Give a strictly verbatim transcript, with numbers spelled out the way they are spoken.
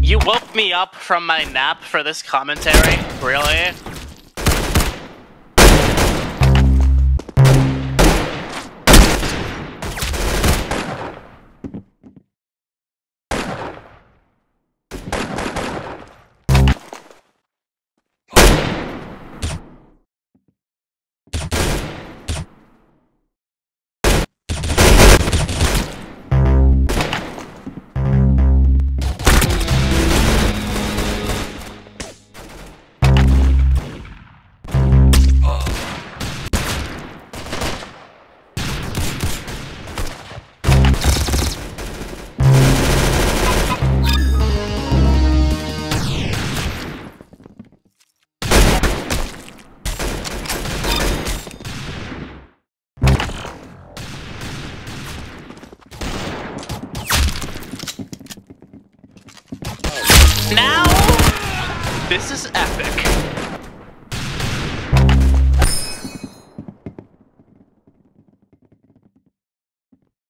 You woke me up from my nap for this commentary? Really? Now, this is epic.